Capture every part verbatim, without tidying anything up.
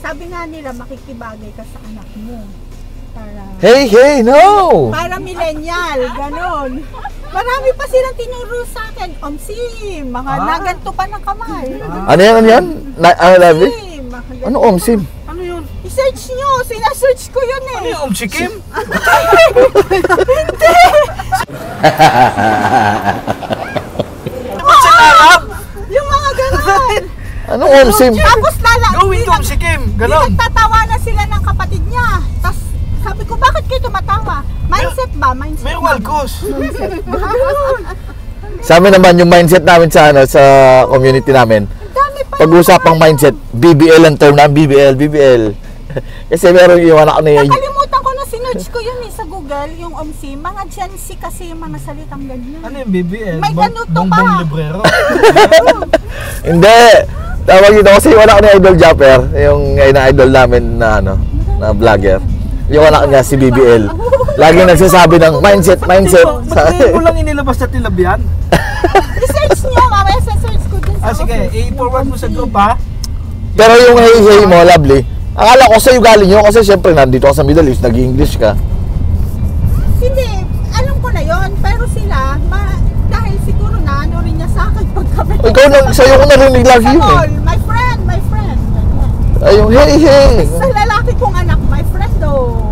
Sabi nga nila, makikibagay ka sa anak mo. Para, Hey, hey, no! para millennial, ganon. Marami pa silang tinuro sa akin. Omsim, mga Ah. naganto pa ng kamay. Ano yan, ano yan? Na, ano, Lovely? Omsim, mga ganun. Ano, Omsim? Ano yun? I-search nyo, sinasearch ko yun eh. Ano yung Omsikim? Ba't sa Arab? Yung mga ganon. Ano, Omsim? Tapos lala, Gawin to Omsikim. Ganon. nagtatawa na sila ng kapatid niya. Tapos sabi ko, bakit kayo tumatawa? Mindset ba? Mindset May ba? walkos. Sa amin naman, yung mindset namin sa, ano, sa community namin, Dami pa. pag-usapang mindset, B B L ang term na, B B L, B B L. Kasi meron yung anak na yun. Nakalimutan ko na sinerch ko yun eh sa Google, yung Omsim. Mga Gen Z kasi yung mga salitang ganyan. Ano yung B B L? May ganito pa. Bongbong librero. Hindi! Tawag dito kasi yung anak ni Idol Japper, yung ina-idol namin na, ano, na vlogger. Yung anak niya, si B B L. Lagi nagsasabi ng mindset, mindset. Ba't ngayon mo lang inilabas sa tilabyan? I-search nyo, mamaya sa search ko dun sa Ah sige, office. i-forward mo sa group ha. Pero yung hey hey mo, Lovely, akala ko sa'yo galing yun kasi syempre nandito ka sa Middle East, nag-English ka. Hindi, alam ko na yon, pero sila, ma, dahil siguro na ano rin niya sa akin pagkabi. Ikaw na, sa'yo ko narinig lagi yun eh. My friend, my friend. Ay, yung hey hey. Sa lalaki kong anak, my friend oh.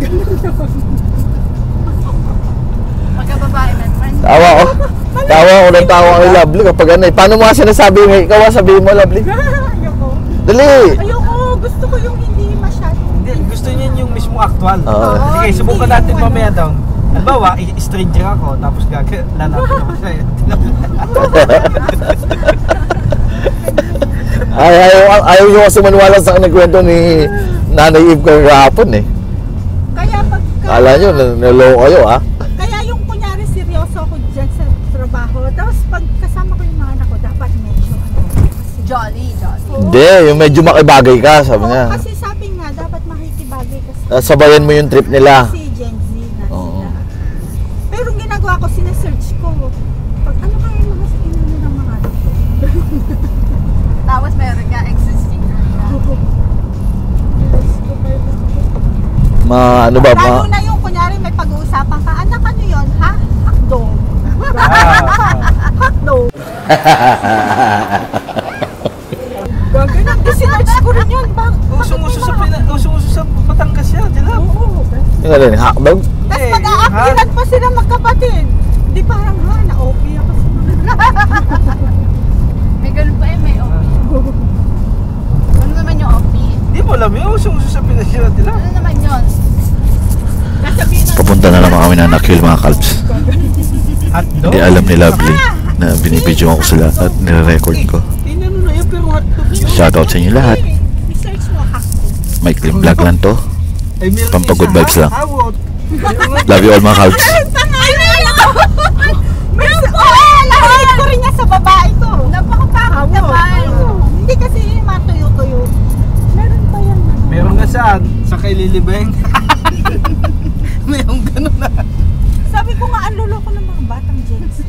Pagkababae, my friend. Tawa ko. Tawa ko ng tawa kay Lovely kapag ano eh. Paano mo nga sinasabi yung hey? Ikaw ang sabihin mo, Lovely. Ayoko. Dali! Ayoko, gusto ko yung hindi masyado. Hindi, gusto niya yung mismo actual. Oo. Sige, subukan Hindi natin yung mamaya daw. Halimbawa, i- stranger ako, tapos gagawin, lalapit ako sa'yo. Ay, ayaw, ayaw nyo kasi maniwala sa nagkwento ni Nanay Eve ko kahapon eh. Kaya pagka... Kala nyo, naloko kayo ha? Kaya yung kunyari seryoso ako dyan sa trabaho, tapos pag kasama ko yung mga anak ko, dapat medyo ano. Kasi, Jolly, jolly. Oo. Hindi, yung medyo makibagay ka, sabi Oo, niya. kasi sabi nga, dapat makikibagay kasi. Tapos sabayan mo yung trip nila. Si Gen Z na Oo. sila. Pero ang ginagawa ko, sinesearch ko. Pag ano kaya yung mga inano ng mga anak ko? Tapos meron ka existing na. Ma, ano ba, ma? Lalo na yung kunyari may pag-uusapan ka, anak ano yun, ha? Hotdog. Hotdog. Ganun, sinearch ko rin yun. Bak Usong-uso sa, Pina- usong-uso sa Batangas yan, sila. Oo. Yung alin, hotdog? Tapos Eh, mag-aakilan pa sila magkapatid. Di parang, ha, na-O P ako sa mga. May ganun pa eh, may O P. Ano naman yung O P? Di mo alam yun, usong-uso sa Pinas yan, sila. Ano naman yun? Sasabihin na, Papunta na naman kami na nakil mga kalps. Hotdog? Hindi alam ni Lovely na binibidyo ko sila at nire-record ko. Inano na yun, pero hotdog yun. Shoutout sa inyo lahat. research mo, hotdog. May clean vlog lang to. Ay, meron Pampagod isa, vibes lang. hawot. Love you all mga kalps. Meron po! Lahat ko rin niya sa babae ko. Napakapakot naman. Hindi kasi yung matuyo-tuyo. Meron pa yan. Meron nga saan? Sa kay Lilibeng. Meron ganun na. Sabi ko nga, ang luloko ng mga batang Gen Z.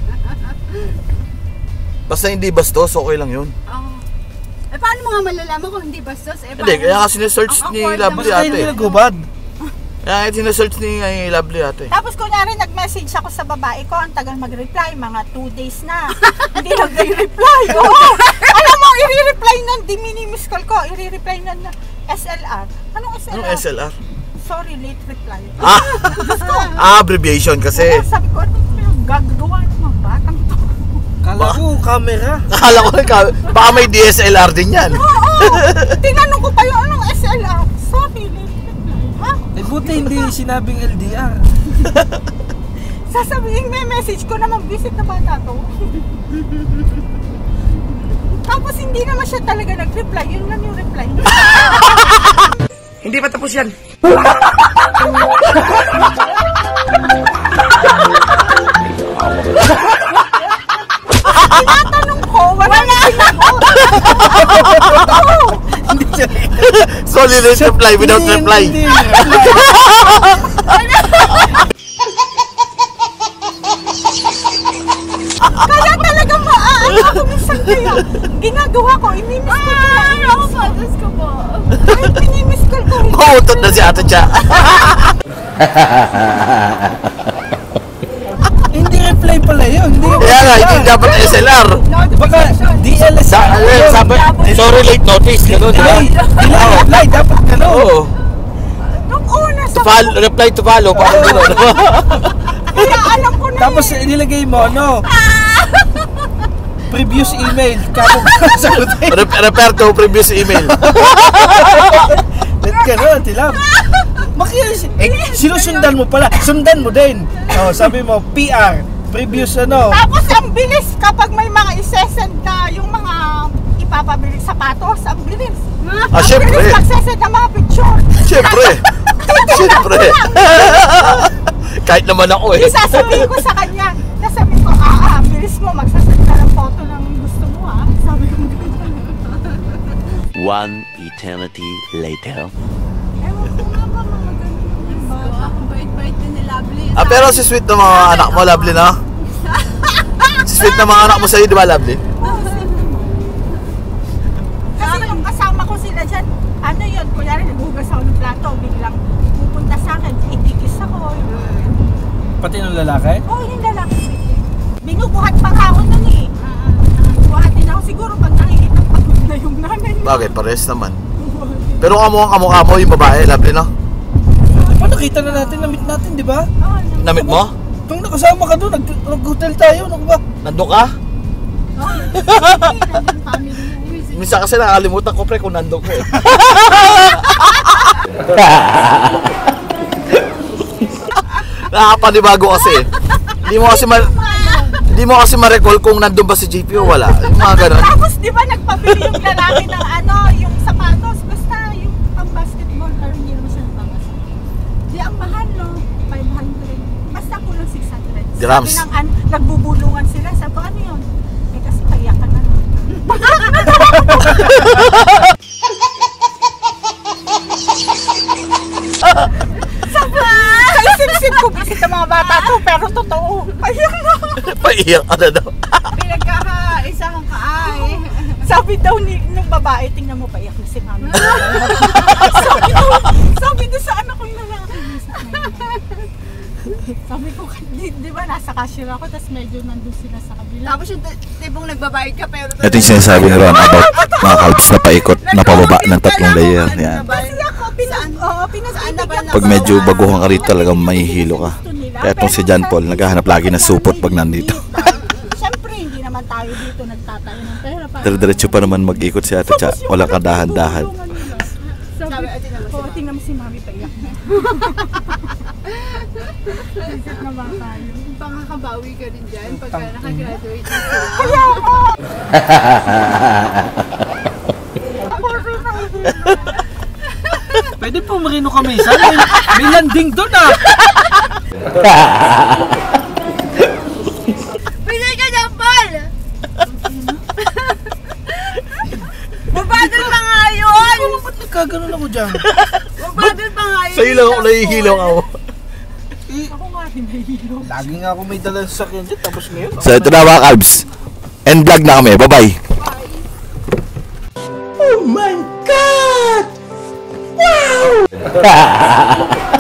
Basta hindi bastos, okay lang yun. Oh. Eh, paano mo nga malalaman kung hindi bastos? Eh, Hindi, paano- kaya kasi sinesearch Ang ni awkward Lovely Basta hindi ate. nagubad. Kaya kasi sinesearch ni ay, Lovely ate. Tapos kunyari nag-message ako sa babae ko, ang tagal mag-reply, mga two days na. Hindi nag-reply. Oo. Alam mo, i-reply nun, di mini-miss call ko, i-reply nun na S L R. Anong S L R? Anong S L R? Sorry, late reply. Ah! ah, abbreviation kasi. Kaya sabi ko, ano yung gagawa ng mga batang to? Kala ko, camera. Akala ko lang, baka may D S L R din yan. Oo. Tinanong ko pa yung anong S L R. Sorry, late reply. Ha? Eh, buti hindi sinabing L D R. Sasabihin may message ko naman, visit na bata to. Tapos hindi naman siya talaga nag-reply. Yun lang yung reply. Hindi pa tapos yan. Tinatanong ko, wala na Solid reply without reply. Hindi, Kaya talaga maaano ako minsan kaya. Ginagawa ko, imimiss ko Ay, ako photos ko po. na si Ate Cha. Hindi reply pala yun. Hindi Kaya nga, hindi dapat S L R. Baka D L S. Sa, eh, sabi, sorry late notice, gano'n, di ba? Delay, delay reply. Dapat ka Oo. Nung una To sa... follow, reply to follow, parang gano'n. Kaya alam ko na Tapos nilagay mo, ano? Previous email. Kapag sagutin. Re- refer to previous email. Let ka nun, tilam. Makinis. Eh, sinusundan mo pala. Sundan mo din. Oh, sabi mo, P R. Previous ano. Tapos ang bilis kapag may mga isesend na yung mga ipapabili sapatos, ang bilis. Ah, ang syempre. bilis magsesend ng mga picture. Siyempre. Siyempre. Kahit naman ako eh. Isasabihin ko sa kanya, nasabi ko, ah, ah, bilis mo, magsasend ka ng photo ng gusto mo ah. Sabi ko, One eternity later. ewan ko nga ba mga ganun. Ang bait-bait din ni Lovely. Ah, pero si sweet ng mga anak mo, Lovely, no? Si sweet ng mga anak mo sa'yo, di ba, Lovely? Kasi yung kasama ko sila dyan, ano yun, kunyari naghugas ako ng plato, biglang pupunta sa akin, ikikis ako. Pati ng lalaki? Oh, yung lalaki. Binubuhat pa nga ako nun eh. Buhatin ako siguro pag nakikita pagod na yung nanay mo. Bagay, pares naman. Pero kamukhang kamukha mo yung babae, Lovely, no? Pa, nakita na natin, na-meet natin, di ba? Oh, no. Namit mo? Nung nakasama ka doon, nag- nag-hotel tayo, ano ba? Nandun ka? Oh, nandun family mo. Minsan kasi nakakalimutan ko, pre, kung nandun ko eh. Nakakapanibago kasi. Hindi mo kasi ma... Hindi mo kasi ma-recall kung nandun ba si J P o wala. Yung mga ganun. Tapos di ba nagpabili yung lalaki ng ano, yung sapatos, basta yung pang basketball, pero hindi naman siya pang basketball. Di ang mahal no, five hundred. Basta kulang six hundred. Grams. Sabi ng an, nagbubulungan sila, sabi ko, ano yun? Eh kasi payakan na. Kaisip-sip ko bisit ang mga bata to, pero totoo. Ayun na. Paiyak ka na daw. Pinagkakaisang kaay. Sabi daw ni nung babae, tingnan mo, paiyak na si mami. sabi daw, sabi daw sa anak kong lalaki. Sabi ko, di, di ba nasa cashier ako, tapos medyo nandun sila sa kabila. Tapos yung tipong nagbabayad ka pero... Ito yung sinasabi ni Ron about mga calves na paikot na pababa ng tatlong layer. Yan. Kasi ako, pinag, oo, pinag-ibigyan Pag medyo baguhan ka rito, talagang mahihilo ka. Kaya itong si John Paul, naghahanap lagi ng supot pag nandito. Siyempre, hindi naman tayo dito nagtatayo ng pera. Para- Dire-diretso pa naman mag-ikot si Ate Cha. Walang kadahan-dahan. Sabi, oh, tingnan mo si mami paiyak na. Visit na ba tayo? Pangakabawi ka rin dyan pagka nakagraduate na sila. Kaya ako! Ako rin ang Pwede po marino kami. Sana may, may landing doon ah. Pili ka dyan, Paul! Mabadal pa nga yun! Ano ba't nagkaganon ako dyan? Mabadal pa nga yun! Sa'yo lang ako nahihilo ako. Ako nga rin nahihilo. Lagi nga ako may dala sa sakyan dyan. Tapos ngayon. So ito na mga calves. End vlog na kami. Bye-bye. Oh my God! Wow!